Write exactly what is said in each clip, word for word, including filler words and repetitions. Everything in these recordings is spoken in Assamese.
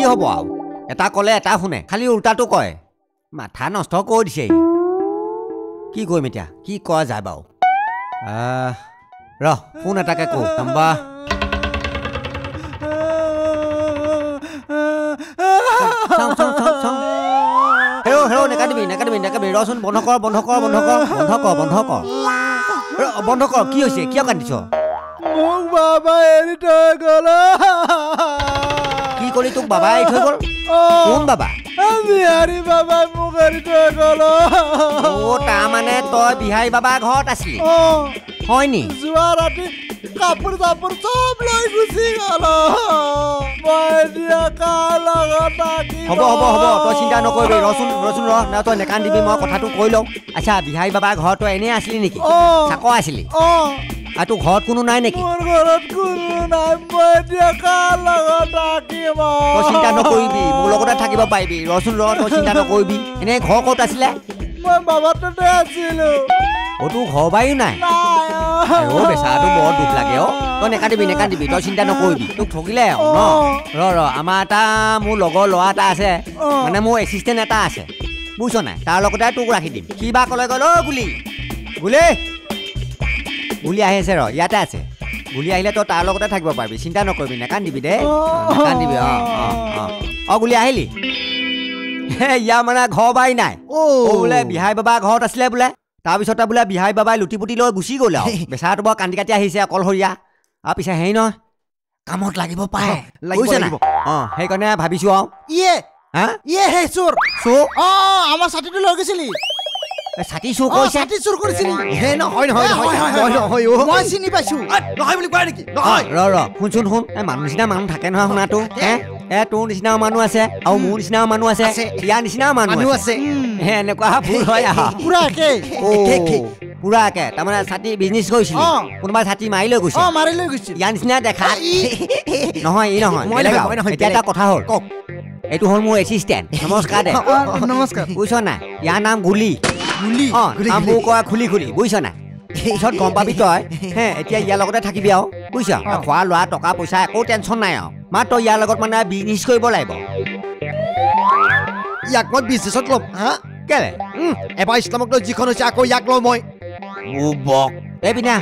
হ'ব আৰু এটা ক'লে এটা শুনে খালি উল্টাটো কয় মাথা নষ্ট কৰি দিছে কি কৰিম এতিয়া কি কোৱা যায় বাৰু ৰ ফোন এটাকে কওঁ নাম্বাৰ হেৰ হেৰ নেকাটিবি নেকাটিবি নেকাটিবি ৰচোন বন্ধ কৰ বন্ধ কৰ বন্ধ কৰ বন্ধ কৰ বন্ধ কৰ বন্ধ কৰ কি হৈছে কিয় কান্দিছ মোক বাবা এৰি থৈ গ'ল কি কৰি তোক বাবা এৰি থৈ গ'ল কোন বাবা বিহাৰী বাবাই মোক এৰি থৈ গ'ল অ' তাৰমানে তই বিহাৰী বাবা ঘৰত আছিলি হয় নি যোৱা ৰাতি কাপোৰ চাপোৰ চব লৈ গুচি গ'ল মই এতিয়া কাৰ লগত থাকিম হ'ব হ'ব হ'ব তই চিন্তা নকৰিবি ৰচোন ৰচোন ৰ না তই নেকান্দিবি মই কথাটো কৈ লওঁ আচ্ছা বিহাৰী বাবা ঘৰত তই এনেই আছিলি নেকি চাকৰ আছিলি আৰু তোৰ ঘৰত কোনো নাই নেকি মোৰ ঘৰত কোনো নাই মই এতিয়া কাৰ লগত থাকিম তই চিন্তা নকৰিবি মোৰ লগতে থাকিব পাৰিবি ৰচোন ৰ তই চিন্তা নকৰিবি এনেই ঘৰ ক'ত আছিলে মই বাবাৰ তাতে আছিলো অ তোৰ ঘৰ বাৰীও নাই অ' বেচাৰাটো বৰ দুখ লাগে অ' তই নেকান্দিবি নেকান্দিবি তই চিন্তা নকৰিবি তোক ঠগিলে ন ৰ ৰ আমাৰ এটা মোৰ লগৰ ল'ৰা এটা আছে মানে মোৰ এছিষ্টেণ্ট এটা আছে বুজিছ নাই তাৰ লগতে তোক ৰাখি দিম সি বা ক'লে গ'ল অ' গুলি গুলি গুলি আহি আছে ৰ ইয়াতে আছে গুলি আহিলে তই তাৰ লগতে থাকিব পাৰিবি চিন্তা নকৰিবি নেকান্দিবি দে নেকান্দিবি অঁ অঁ অঁ অঁ গুলি আহিলি ইয়াৰ মানে ঘৰ বাৰী নাই অ' বোলে বিহাৰী বাবা ঘৰত আছিলে বোলে তাৰপিছতে বোলে বিহাৰী বাবাই লুটি পুটি লৈ গুচি গ'ল আৰু বেচাৰাটো বৰ কান্দি কাটি আহিছে অকলশৰীয়া আৰু পিছে হেৰি নহয় কামত লাগিব পাৰে বুজিছে নাই অঁ সেইকাৰণে ভাবিছোঁ আৰু ইয়ে হা ইয়ে হে চোৰ চোৰ অঁ আমাৰ ছাতিটো লৈ গৈছিলি ছাতি চুৰ কৰিছে ছাতি চুৰ কৰিছিলি হে নহয় নহয় নহয় মই চিনি পাইছোঁ নহয় বুলি কয় নেকি নহয় ৰ ৰ শুন শুন শুন এই মানুহ নিচিনা মানুহ থাকে নহয় শুনাটো হে এ তোৰ নিচিনাও মানুহ আছে আৰু মোৰ নিচিনাও মানুহ আছে ইয়াৰ নিচিনাও মানুহ আছে এনেকুৱা ভুল হয় পুৰা একে পুৰা একে তাৰমানে ছাতি বিজনেছ কৰিছিল কোনোবাই ছাতি মাৰি লৈ গৈছে মাৰি লৈ গৈছিল ইয়াৰ নিচিনা দেখা নহয় ই নহয় এতিয়া এটা কথা হ'ল কওক এইটো হ'ল মোৰ এছিষ্টেণ্ট নমস্কাৰ দে নমস্কাৰ বুজিছ নাই ইয়াৰ নাম গুলি গুলি অঁ নামবোৰ কয় খুলি খুলি বুজিছ নাই পিছত গম পাবি তই হে এতিয়া ইয়াৰ লগতে থাকিবি আৰু বুজিছ খোৱা লোৱা টকা পইচা একো টেনশ্যন নাই আৰু মাত্ৰ ইয়াৰ লগত মানে বিজনেছ কৰিব লাগিব ইয়াক মই বিজনেছত ল'ম হা কেলে এবাৰ ইছলামক লৈ যিখন হৈছে আকৌ ইয়াক লওঁ মই বুবক এই পিনা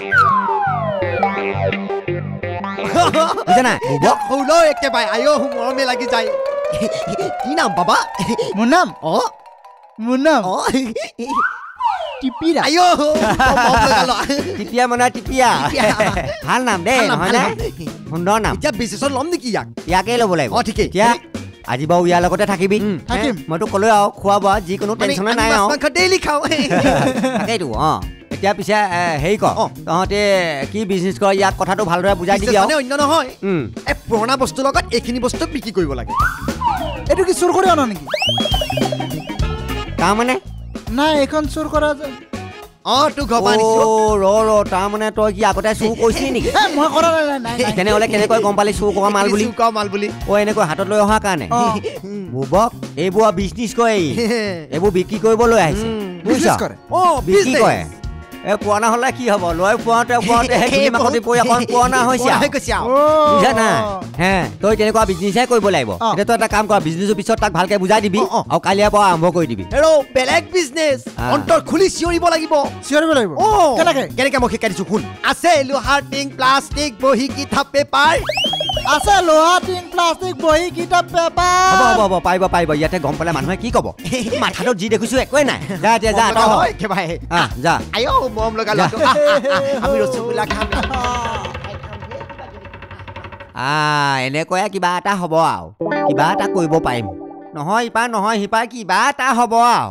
বুজা নাই বুবক সৰু একেবাৰে আই মৰমে লাগি যায় কি নাম বাবা মোৰ নাম অঁ মোৰ নাম অঁ টিপিৰা আই টিপিয়া মানে টিপিয়া ভাল নাম দেই নহয় নে সুন্দৰ নাম এতিয়া বিজনেছত ল'ম নেকি ইয়াক ইয়াকেই ল'ব লাগিব অঁ ঠিকেই এতিয়া আজি বাৰু ইয়াৰ লগতে থাকিবি থাকিম মইতো ক'লোৱে আৰু খোৱা বোৱা যিকোনো টেনশ্যনে নাই আৰু ডেইলি খাওঁ তাকেইতো অঁ এতিয়া পিছে হেৰি কৰ তহঁতে কি বিজনেছ কৰ ইয়াক কথাটো ভালদৰে বুজাই দিবি আৰু অন্য নহয় এই পুৰণা বস্তুৰ লগত এইখিনি বস্তু বিক্ৰী কৰিব লাগে এইটো কি চুৰ কৰি অনা নেকি তাৰমানে নাই এইখন চুৰ কৰা যায় অঁ তোৰ ঘৰ পৰা আনিছোঁ ৰ ৰ তাৰমানে তই কি আগতে চুৰ কৰিছিলি নেকি মই কৰা নাই তেনেহ'লে কেনেকৈ গম পালি চুৰ কৰা মাল বুলি মাল বুলি অ' এনেকৈ হাতত লৈ অহাৰ কাৰণে বুবক এইবোৰ বিজনেছ কৰে এইবোৰ বিক্ৰী কৰিবলৈ আহিছে বুজিছ অঁ বিক্ৰী কৰে এই পুৰণা হ'লে কি হ'ব লৈ পুৱাওঁতে পুৱাওঁতে সেই মাকতি পৰি অকণ পুৰণা হৈছে বুজা নাই হে তই তেনেকুৱা বিজনেছহে কৰিব লাগিব এতিয়া তই এটা কাম কৰ বিজনেছৰ পিছত তাক ভালকৈ বুজাই দিবি আৰু কালিৰ পৰা আৰম্ভ কৰি দিবি হেৰৌ বেলেগ বিজনেছ অন্তৰ খুলি চিঞৰিব লাগিব চিঞৰিব লাগিব অঁ কেনেকৈ কেনেকৈ মই শিকাই দিছোঁ শুন আছে লোহাৰ টিং প্লাষ্টিক বহী কিতাপ পেপাৰ আছে লোহা টিং প্লাষ্টিক বহী কিতাপ পেপাৰ হ'ব হ'ব হ'ব পাৰিব পাৰিব ইয়াতে গম পালে মানুহে কি ক'ব মাথাটোত যি দেখিছোঁ একোৱেই নাই যা এতিয়া যা তই একেবাৰে যা আই মৰম লগা ল'ৰাটো আমি ৰসগোল্লা খাম এনেকৈয়ে কিবা এটা হ'ব আৰু কিবা এটা কৰিব পাৰিম নহয় ইপাৰ নহয় সিপাৰ কিবা এটা হ'ব আৰু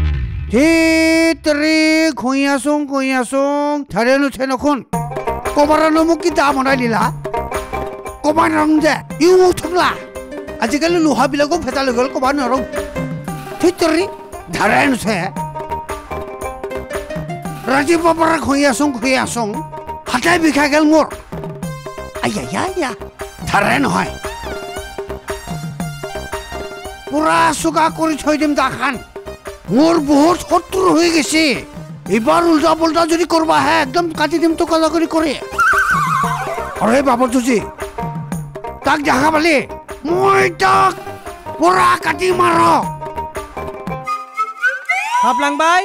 ধেতৰি ঘঁহি আছোং ঘঁহি আছোং ধাৰে নুঠে নখোন কবাৰনো মোক কি দাম বনাই দিলা কবাৰ ৰং যে ইও মোক ঠগলা আজিকালি লোহাবিলাকো ফেটা লৈ গ'ল কবাৰ নৰং ধেতৰি ধাৰে নুঠে ৰাতিপুৱাৰ পৰা ঘঁহি আছোং ঘঁহি আছোং হাতে বিষাই গ'ল মোৰ আয়া আয়া ধাৰে নহয় পুৰা চোকা কৰি থৈ দিম তাখান মোৰ বহুত শত্ৰু হৈ গৈছে এইবাৰ উল্টা পুল্টা যদি কৰবা আহে একদম কাটি দিম তো কলা কৰি কৰে আৰে বাবৰজী তাক দেখা পালি মই তাক পুৰা কাটি মাৰক হাফলাং ভাই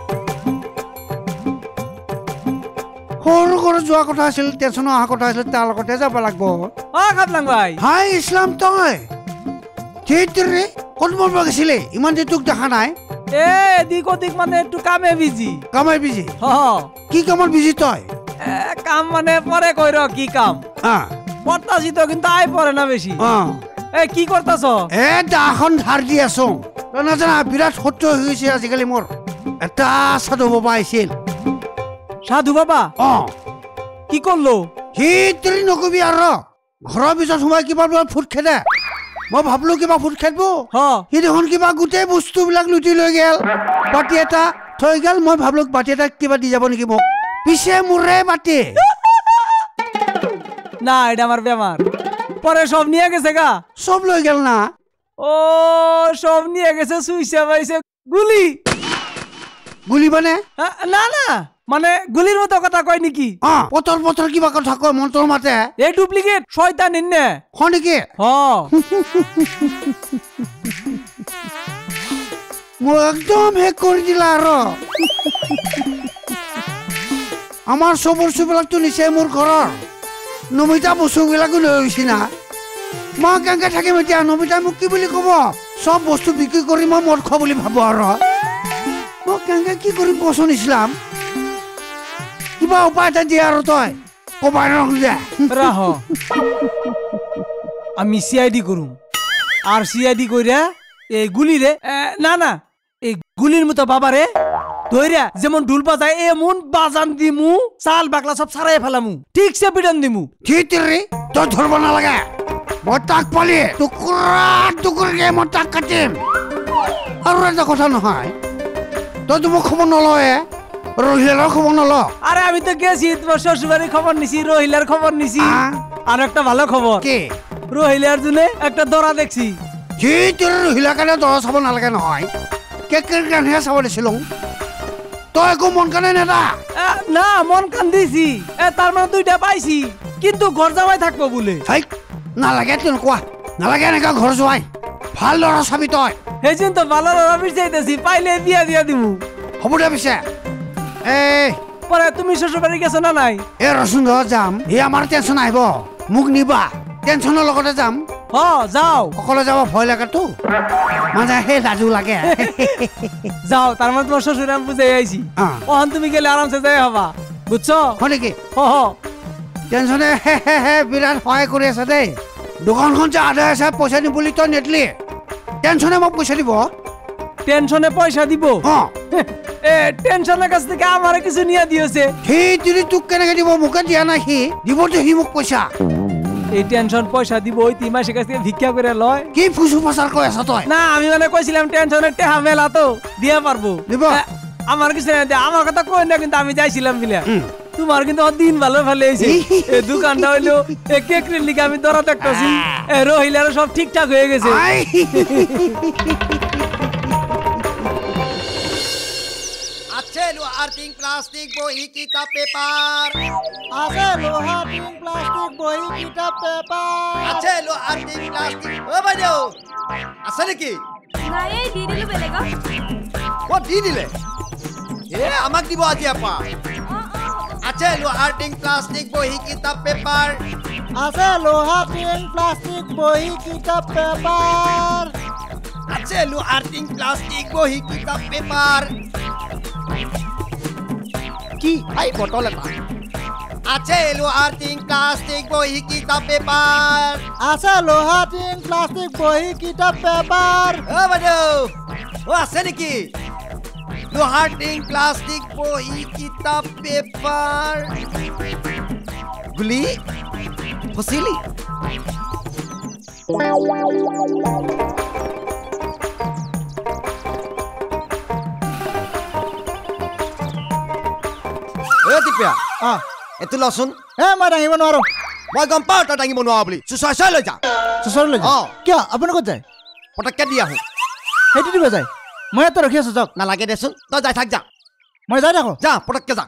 সৰু ঘৰত যোৱা কথা আছিল টেনচন অহা কথা আছিল তাৰ লগতে যাব লাগিব অ হাফলাং ভাই হাই ইছলাম তই থিয়েটাৰে ক'ত মৰব গৈছিলে ইমান যে তোক দেখা নাই এ দিক দিক মানে একটু কামে বিজি কামাই বিজি হ কি কামত বিজি তই এ কাম মানে পরে কইর কি কাম আ করতাছি তো কিন্তু আই পরে না বেশি অ এ কি করতাছ এ দাখন ধাৰ দি আছো তই নাজানা বিৰাট শত্ৰু হৈ গৈছে আজিকালি মোৰ এটা সাধু বাবা আহিছিল সাধু বাবা অ কি করলো সি তৰি নকবি আৰু ঘৰৰ পিছত সোমাই কিবা ফুট খেদে মই ভাবলো কিবা ফুট খেদব হ সি দেখোন কিবা গোটেই বস্তুবিলাক লুটি লৈ গেল বাটি এটা থৈ গেল মই ভাবলো বাটি এটা কিবা দি যাব নেকি মোক পিছে মোৰে বাটি না এটা আমার বেমার পরে সব নিয়ে গেছে গা সব লৈ গেল না ও সব নিয়ে গেছে সুইসা পাইছে গুলি গুলি মানে আ, না না মানে গুলির মতো কথা কয় নাকি অ পটৰ পটৰ কিবা কথা কয় মন্ত্ৰৰ মাতে এই ডুপ্লিকেট শয়তান ইন্নে হয় নেকি হ মোক একদম শেষ কৰি দিলা আৰু আমাৰ চব বস্তুবিলাকতো নিচে মোৰ ঘৰৰ নমিতা বস্তুবিলাকো লৈ গৈছি না মই কেনেকৈ থাকিম এতিয়া নমিতাই মোক কি বুলি ক'ব চব বস্তু বিক্ৰী কৰি মই মদ খোৱা বুলি ভাবো আৰু মই কেনেকৈ কি কৰিম কচোন ইছলাম কিবা উপায় এটা দিয়ে আৰু তই কবাই ৰং দে রাহ আমি সিআইডি করুম আর সিআইডি কইরা এই গুলি রে এ, না না এই গুলির মতো বাবারে ধইরা যেমন ঢুল বাজায় এমন বাজান দিমু চাল বাকলা সব সারাই ফেলামু ঠিক সে পিটন দিমু থিয়েটাৰে তই ধৰিব নালাগে মই তাক পালি টুকুৰা টুকুৰকে মই তাক কাটিম আৰু এটা কথা নহয় তইতো মোক খবৰ নলয়ে ৰহিলাৰ খবৰ নল আরে আমি তো গেছি তোমার শ্বশুরবাড়ির খবর নিছি রহিলার খবর নিছি আ? আর একটা ভালো খবর কি রহিলার জন্য একটা দরা দেখছি থিয়েটাৰে ৰহিলাৰ কাৰণে দৰা চাব নালাগে নহয় কেকেৰ কাৰণেহে চাব দিছিলো তই একো মন কাৰণে নেদা এ, না মন কান দিছি এ তার মানে দুইটা পাইছি কিন্তু ঘর জামাই থাকবো বলে হেই নালাগে তেনেকুৱা নালাগে এনেকুৱা ঘৰ যোৱাই ভাল ল'ৰা চাবি তই সেই জন্য তো ভালো দরা বিচাইতেছি পাইলে বিয়া দিয়া দিমু হ'ব দে পিছে এই পরে তুমি শ্বশুরবাড়ি গেছো না নাই এই ৰচোন ঘৰত যাম এই আমাৰ টেনচন আহিব মোক নিবা টেনচনৰ লগতে যাম হ যাও অকলে যাব ভয় লাগেতো মানে সেই লাজু লাগে যাও তার মানে তোমার শ্বশুর আমি বুঝে আইছি আ। ওখান তুমি গেলে আরামসে যাই হবা বুঝছো হয় নেকি হ হ টেনচনে বিৰাট সহায় কৰি আছে দেই দোকানখন যে আদায় আছে পইচা দিম বুলি তই নেদলি টেনচনে মোক পইচা দিব টেনশনে পয়সা দিব অ এ টেনশনের কাছ থেকে আমারে কিছু নিয়ে দিয়েছে সেই তিনি তোক কেনেকে দিব মোকে দিয়া নাই সি দিবতো সি মোক পইচা এই টেনশন পয়সা দিব ওই তিন মাসের কাছ থেকে ভিক্ষা করে লয় কি ফুচু ফাচাৰ কৈ আছ তই না আমি মানে কইছিলাম টেনশনের টেহা মেলা তো দিয়ে পারবো দিব। এ, আমার কিছু না দে, আমার কথা কই না কিন্তু আমি যাইছিলাম বিলে হুম। তোমার কিন্তু আমার দিন ভালো ভালো হয়েছে এই দোকানটা হইলো এই কেকের লিগে আমি দরা দেখতেছি এ রহিলার সব ঠিকঠাক হয়ে গেছে আই আছে লোহাৰ টিং প্লাষ্টিক বহি কিতাপ পেপাৰ আছে লোহা টিং প্লাস্টিক বহি কিতাপ পেপার আছে লোহাৰ টিং প্লাষ্টিক অ বাইদেউ আছে নেকি নাই এই দি দিলো বেলেগক ক'ত দি দিলে এ আমাক দিব আজি আপা আছে লোহাৰ টিং প্লাষ্টিক বহি কিতাপ পেপাৰ আছে লোহা টিং প্লাস্টিক বহি কিতাপ পেপার আছে লোহাৰ টিং প্লাষ্টিক বহি কিতাপ পেপাৰ কি আই বটল এটা আছে লোহাৰ টিং প্লাষ্টিক বহি কিতাপ পেপাৰ আছে লোহা টিং প্লাস্টিক বহি কিতাপ পেপার অ বাইদেউ অ আছে নেকি লোহাৰ টিং প্লাষ্টিক বহি কিতাপ পেপাৰ গুলি ফচিলি এ টিপিয়া অ এইটো লচোন এ মই দাঙিব নোৱাৰো মই গম পাওঁ তই দাঙিব নোৱাৰ বুলি চুচৰাই চাই লৈ যা চচৰ লৈ অ কিয় আপুনি ক'ত যায় পটককে দি আহোঁ সেইটো দিব যায় মই ইয়াতে ৰখি আছো যাওক নালাগে দেচোন তই যাই থাক যা মই যাই থাকো যা পটককে যা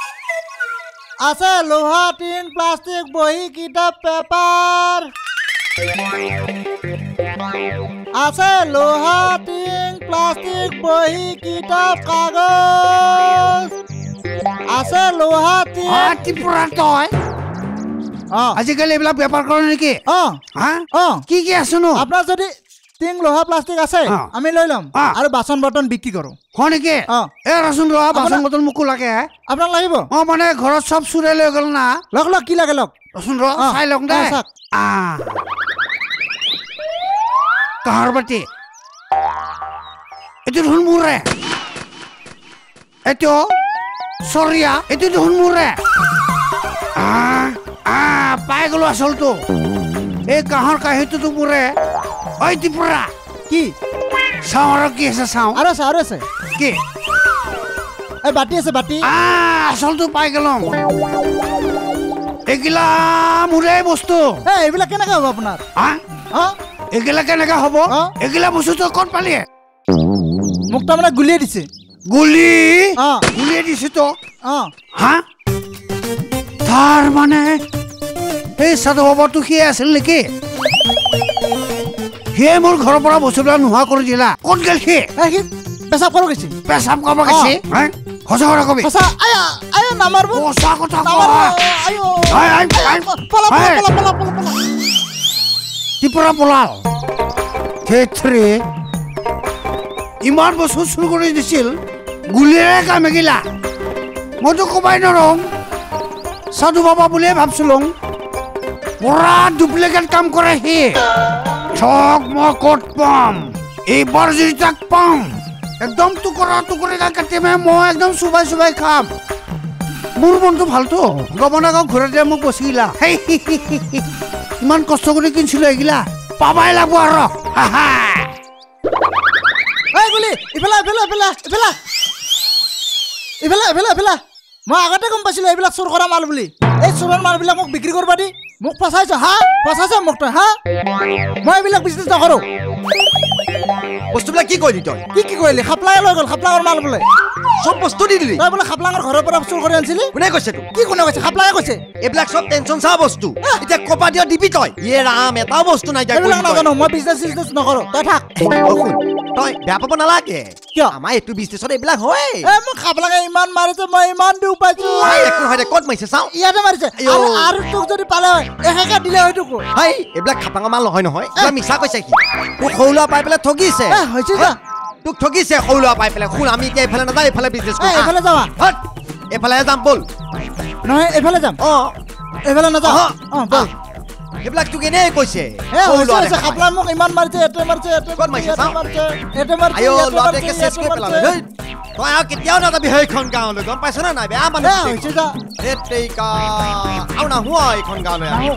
আছে লোহা টিং প্লাস্টিক বহি কিতাপ পেপার আছে লোহা টিং প্লাষ্টিক বহি কিতাপ কাগজ আছে লোহা টিং অ ত্ৰিপুৰা তই অ আজিকালি এইবিলাক বেপাৰ কৰে নেকি অ হা অ কি কি আছে নো আপোনাৰ যদি টিং লোহা প্লাষ্টিক আছে অ। আমি লৈ ল'ম অ। আৰু বাচন বৰ্তন বিক্ৰী কৰোঁ হয় নেকি অ। এ ৰচোন ৰ বাচন আপোনাৰ- বৰ্তন মোকো লাগে আপোনাক লাগিব অ মানে ঘৰত চব চুৰে লৈ গ'ল না লওক লওক কি লাগে লওক ৰচোন ৰ অ। চাই লওঁ অ, দে চাওক। আহ কাঁহৰ বাতি এইটো দেখোন মোৰে এইটো চৰিয়া এইটো দেখোন মোৰে আহ আহ পাই গলো আচলটো এই কাঁহৰ কাঁহীটোতো মোৰে ঐ ত্ৰিপুৰা কি চাওঁ আৰু কি আছে চাওঁ আৰু আছে আৰু আছে কি এই বাতি আছে বাতি আহ আচলটো পাই গলো এইগিলা মোৰে বস্তু এই এইবিলাক কেনেকৈ হ'ব আপোনাৰ হা অ এইগিলা কেনেকে হ'ব অ। এইগিলা বস্তু তই ক'ত পালি মোক তাৰমানে গুলিয়াই দিছে গুলি অ গুলিয়াই দিছে তো অ হা তাৰ মানে এই সাধু বাবাটো সিয়ে আছিল নেকি সিয়ে মোৰ ঘৰৰ পৰা বস্তুবিলাক নোহোৱা কৰি দিলা ক'ত গেল সি এই সি পেচাব কৰিব গৈছে পেচাব কৰিব গৈছে হা? সঁচা কথা কবি সঁচা আয়া আয়া নামাৰব সঁচা কথা ক নামাৰব আয়ো আই, আই, আই। পলা পলা আই। পলা পলা পলা পলা ত্ৰিপুৰা পলাল থেত্ৰী ইমান বস্তু চুৰ কৰি দিছিল গুলিৰে কাম এগিলা মইতো কবাই নৰওঁ সাধু বাবা বুলিয়ে ভাবছিলো পুৰা ডুপ্লিকেট কাম কৰে সি চক মই ক'ত পাম এইবাৰ যদি তাক পাম একদম টুকুৰা টুকুৰিকা কাটিমে মই একদম চুবাই চুবাই খাম মোৰ মনটো ভালতো গমনা গাঁও ঘূৰাই দিয়ে মোক বচিলা ইমান কষ্ট কৰি কিনিছিলো এইগিলা পাবাই লাগব আৰু হাহা এই গুলি ইফালে ইফালে ইফালে ইফালে ইফালে ইফালে ইফালে মই আগতে গম পাইছিলো এইবিলাক চোৰ কৰা মাল বুলি এই চোৰৰ মালবিলাক মোক বিক্ৰী কৰিব দি মোক ফচাইছ হা ফচাইছ মোক তই হা মই এইবিলাক বিজনেছ নকৰোঁ বস্তুবিলাক কি কৰিলি তই কি কি কৰিলি খাপলাঙে লৈ গ'ল খাপলাঙৰ মাল বোলে চব বস্তু দি দিলি তই বোলে খাপলাঙৰ ঘৰৰ পৰা চোৰ কৰি আনিছিলি কোনে কৈছে তোক কি কোনে কৈছে খাপলাঙে কৈছে এইবিলাক চব টেনচন চা বস্তু এতিয়া কপা দিয়া দিবি তই ইয়ে ৰাম এটা বস্তু নাই এতিয়া এইবিলাক কৰিলি তই। নাজানো মই বিজনেছ চিজনেছ নকৰোঁ তই থাক অ, শুন, তই বেয়া পাব নালাগে কিয়? আমাৰ এইটো বিজনেছত এইবিলাক হয় এ মোক খাপলাঙে ইমান মাৰিছে মই ইমান দিও পাইছো এই, একো নহয় দে, ক'ত মাৰিছে চাওঁ ইয়াতে মাৰিছে আইঅ। আৰু আৰু তোক যদি পালে হয় এহেকা দিলে হয়তো কৈ হাই এইবিলাক খাপাঙৰ মাল নহয় নহয় এইবিলাক মিছা কৈছে সি তোক সৰু ল'ৰা পাই পেলাই ঠগিছে এ হৈছে যা তোক ঠগিছে সৰু ল'ৰা পাই পেলাই শুন আমি এতিয়া এইফালে নাযাওঁ এইফালে বিজনেছ এ এইফালে যাবা এইফালে যাম ব'ল নহয় এইফালে যাম অ এইফালে নাযাওঁ অহ, অ বল এইবিলাক তোক এনেই কৈছে এ সৰু হৈছে ল'ৰা হৈছে দেখা পাই। খাপলাং মোক ইমান মাৰিছে এতে মাৰিছে এতে ক'ত মাৰিছে, এতে চাওঁ? মাৰিছে এতে মাৰিছে আইঅ এতে ল'ৰাটোকে মাৰিছে, চেচ এতে কৰি পেলালে মাৰিছে। হেই, তই আৰু কেতিয়াও নাযাবি সেইখন গাঁৱলৈ গম পাইছ নে নাই বেয়া এ মানুহ হৈছে যা ধেৎ তেৰিকা আৰু নাহো আৰু এইখন গাঁৱলৈ আৰু।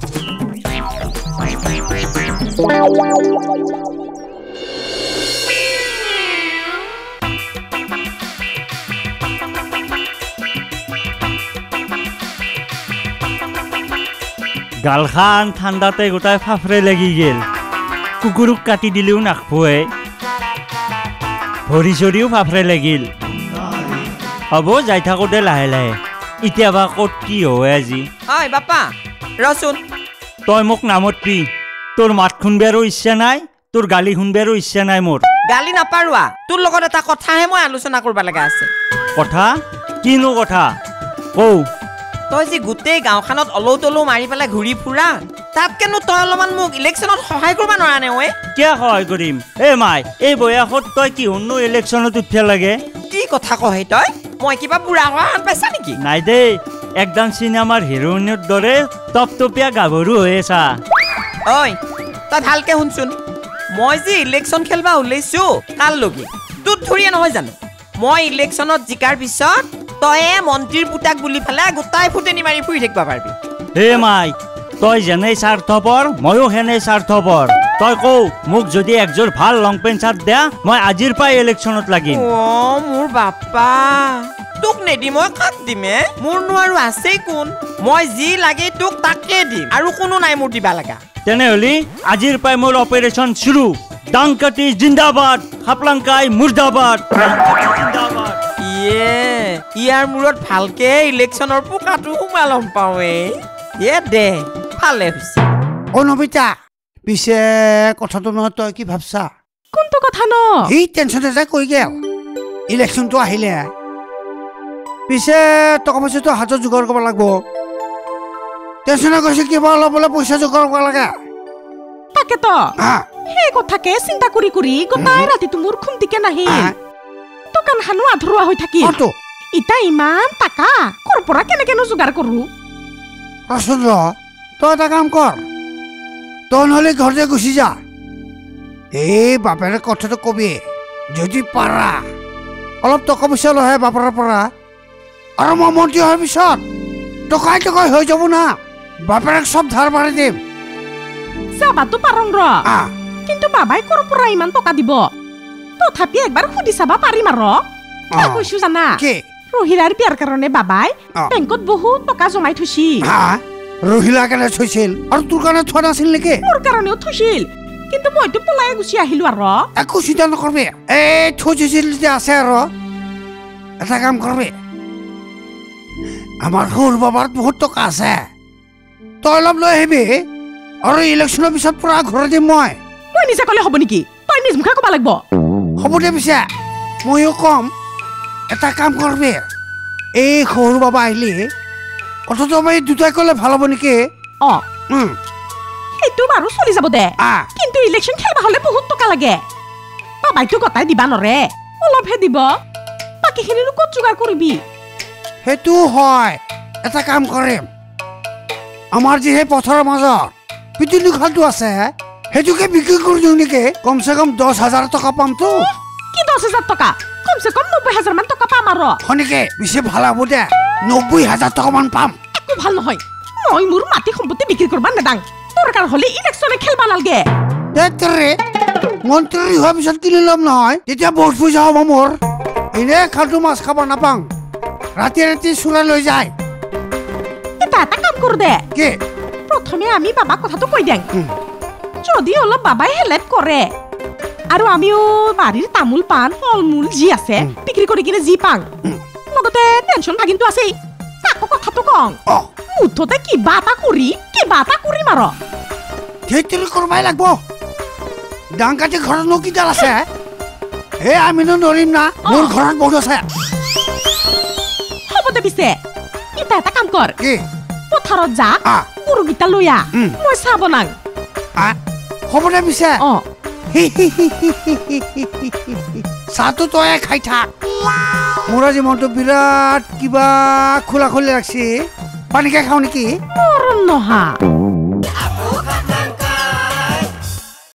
গালখান ঠাণ্ডাতে গোটাই ফাফৰে লাগি গেল কুকুৰক কাটি দিলেও নাখপোৱে ভৰি চৰিও ফাফৰে লাগিল হ'ব যাই থাকোঁতে লাহে লাহে এতিয়া বা ক'ত কি হয় আজি ঐ বাপা ৰচোন তই মোক নামতবি তোৰ মাত শুনবাৰো ইচ্ছা নাই তোৰ গালি শুনবাৰো ইচ্ছা নাই মোৰ গালি নাপাৰোৱা তোৰ লগত এটা কথাহে মই আলোচনা কৰিব লগা আছে কথা কিনো কথা কওঁ তই যি গোটেই গাঁওখনত অলৌ তলৌ মাৰি পেলাই ঘূৰি ফুৰা তাতকেনো তই অলপমান মোক ইলেকশ্যনত সহায় কৰিব নোৱাৰা নে ঐ কিয় সহায় কৰিম এ মাই এই বয়সত তই কি শুনো ইলেকশ্যনত উঠিব লাগে কি কথা কয় তই মই কিবা বুঢ়া হোৱা হাত পাইছা নেকি নাই দেই একদম চিনেমাৰ হিৰোইনৰ দৰে টপটপীয়া গাভৰু হৈ আছা ঐ তই ভালকে শুনচোন মই যি ইলেকশ্যন খেলবা ওলাইছো কাল লগি তোৰ ধৰিয়ে নহয় জানো মই ইলেকশ্যনত জিকাৰ পিছত তয়ে মন্ত্ৰীৰ পুতাক বুলি পেলাই গোটাই ফুটেনি মাৰি ফুৰি থাকিব পাৰিবি হে মাই তই যেনেই স্বাৰ্থপৰ ময়ো সেনেই স্বাৰ্থপৰ তই কওঁ মোক যদি একযোৰ ভাল লং পেণ্ট চাৰ্ট দিয়া মই আজিৰ পৰাই ইলেকশ্যনত লাগিম অ' মোৰ বাপ্পা তোক নেদি মই কাক দিমে মোৰনো আৰু আছেই কোন মই যি লাগে তোক তাকে দিম আৰু কোনো নাই মোৰ দিবা লগা তেনেহ'লে আজিৰ পৰাই মোৰ অপাৰেশ্যন চুৰু ডাংকাটি জিন্দাবাদ খাপলাংকাই মুৰ্দাবাদ জিন্দাবাদ ইয়ে ইয়াৰ মূৰত ভালকে ইলেকশ্যনৰ পোকাটো সোমালম পাওঁৱে এ দে ভালে হৈছে অ নবিতা পিছে কথাটো নহয় তই কি ভাবছা কোনটো কথা ন এই টেনচন এটা কৈ গেল ইলেকশ্যনটো আহিলে পিছে টকা পইচাটো হাতত যোগাৰ কৰিব লাগিব টেনচনে কৈছে কিবা অলপ অলপ পইচা যোগাৰ কৰিব লাগে তাকেতো সেই কথাকে চিন্তা কৰি কৰি গোটাই ৰাতিটো মোৰ খুন্দিকে নাহি দোকান খানো আধৰুৱা হৈ থাকিল ইটা ইমান টাকা কৰ পৰা কেনেকেনো যোগাৰ কৰো ৰচোন ৰ তই এটা কাম কৰ তই নহ'লে ঘৰতে গুচি যা এই বাপেৰে কথাটো কবি যদি পাৰা অলপ টকা পইচা লহে বাপেৰৰ পৰা আৰু মই মন্ত্ৰী হোৱাৰ পিছত টকাই টকাই হৈ যাব না বাপেৰক চব ধাৰ মাৰি দিম যাবাতো পাৰং ৰ কিন্তু বাবাই কৰ পৰা ইমান টকা দিব তথাপি একবাৰ সুধি চাবা পাৰিম আৰু তই কৈছো জানা ৰহিলাৰ বিয়াৰ কাৰণে বাবাই বেংকত বহুত টকা জমাই থৈছি ৰহিলা কাৰণে থৈছিল আৰু তোৰ কাৰণে থোৱা নাছিল নেকি মোৰ কাৰণেও থৈছিল কিন্তু মইতো পলাই গুচি আহিলো আৰু একো চিন্তা নকৰবি এই থৈ থৈছিল যে আছে আৰু এটা কাম কৰবি আমাৰ সৰু বাবাৰ বহুত টকা আছে তই অলপ লৈ আহিবি আৰু ইলেকশ্যনৰ পিছত পৰা ঘৰত দিম মই মই নিজে ক'লে হ'ব নেকি তই নিজ মুখে ক'ব লাগিব হ'ব দে পিছে ময়ো কম এটা কাম কৰবি এই সৰু বাবা আহিলি কথাটো আমি দুটাই ক'লে ভাল হ'ব নেকি অঁ সেইটো বাৰু চলি যাব দে কিন্তু ইলেকশ্যন খেলিব হ'লে বহুত টকা লাগে বাবাইতো গতাই দিবা নৰে অলপহে দিব বাকীখিনিনো ক'ত যোগাৰ কৰিবি সেইটো হয় এটা কাম কৰিম আমাৰ যি সেই পথাৰৰ মাজত পিটুলি খালটো আছে সেইটোকে বিক্ৰী কৰি দিওঁ নেকি কমচে কম দহ হাজাৰ টকা পামতো কি দহ হাজাৰ টকা কমচে কম নব্বৈ হাজাৰ মান টকা পাম আৰু হয় নেকি বেছি ভাল হ'ব দে নব্বৈ হাজাৰ টকা মান পাম একো ভাল নহয় মই মোৰ মাটি সম্পত্তি বিক্ৰী কৰিব নেদাং দৰকাৰ হ'লে ইলেকশ্যনে খেলিব নালাগে দেৰে মন্ত্ৰী হোৱাৰ পিছত কিনি ল'ম নহয় তেতিয়া বহুত পইচা হ'ব মোৰ এনে খালটো মাছ খাব নাপাওঁ ৰাতি ৰাতি চোৰাই লৈ যায় এটা এটা কাম কৰো দে কি প্ৰথমে আমি বাবাক কথাটো কৈ দিম যদি অলপ বাবাই হেল্প কৰে আৰু আমিও বাৰীৰ তামোল পাণ ফল মূল যি আছে বিক্ৰী কৰি কিনে যি পাং লগতে টেনচন ভাগিনটো আছেই তাকো কথাটো কওঁ মুঠতে কিবা এটা কৰি কিবা এটা কৰিম আৰু সেইটোৰে কৰবাই লাগব ডাং কাটি ঘৰতনো কিডাল আছে হে আমিনো নৰিম না মোৰ ঘৰত বহুত আছে হ'ব দে পিছে এটা এটা কাম কৰ কি পথাৰত যা গৰুকেইটা লৈ আহ মই চাহ বনাং হ'ব দে পিছে চাহটো তই খাই থাক মোৰ আজি মনটো বিৰাট কিবা খোলা খুলি লাগছি পানীকে খাওঁ নেকি নহা